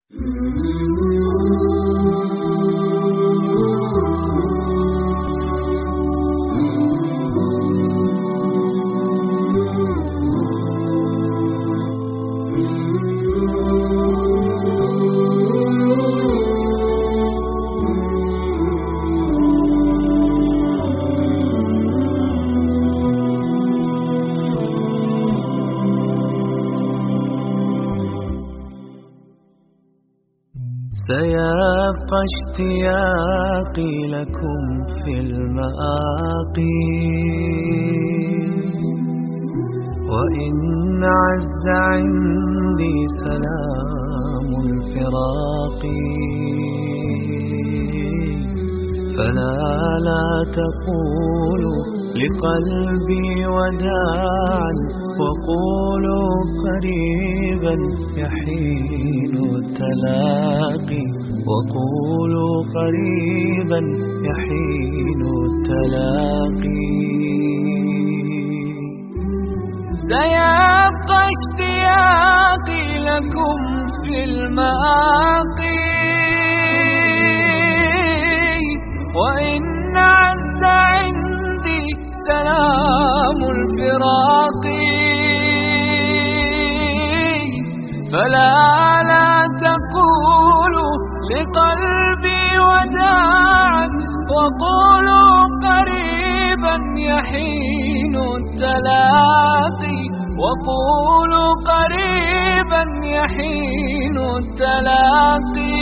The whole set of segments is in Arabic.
سيبقى اشتياقي لكم في المآقي، وإن عز عندي سلام الفراق، فلا تقولوا لقلبي وداعا، وقولوا قريبا يحين التلاقي، وقولوا قريبا يحين التلاقي. سيبقى اشتياقي لكم في المآقي، وإن عز عندي سلام الفراق، فلا تقولوا لقلبي وداعا، وقولوا قريبا يحين التلاقي، وقولوا قريبا يحين التلاقي.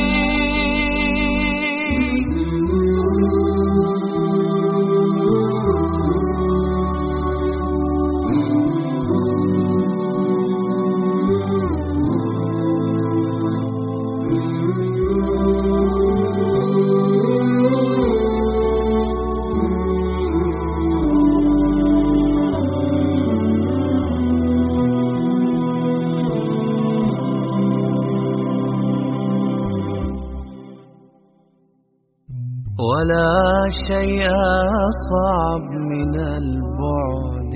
ولا شيء أصعب من البعد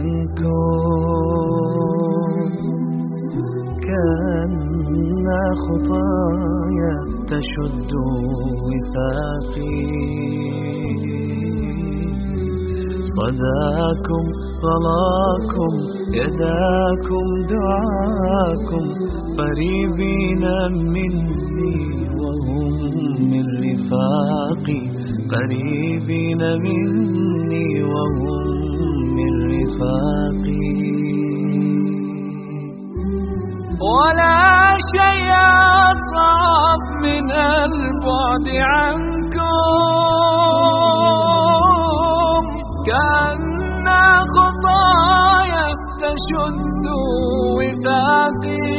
عنكم، كأن خطايا تشد وثاقي، صداكم غلاكم يداكم دعاكم، قريبين مني وهم من رفاقي، قريبين مني وهم من رفاقي. ولا شيء أصعب من البعد عنكم، كأن خطايا تشد وثاقي،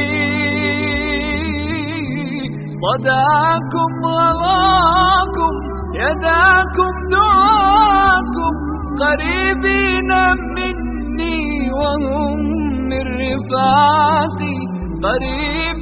صداكم غلاكم يداكم دعاكم، قريبين مني وهم من رفاقي، قريب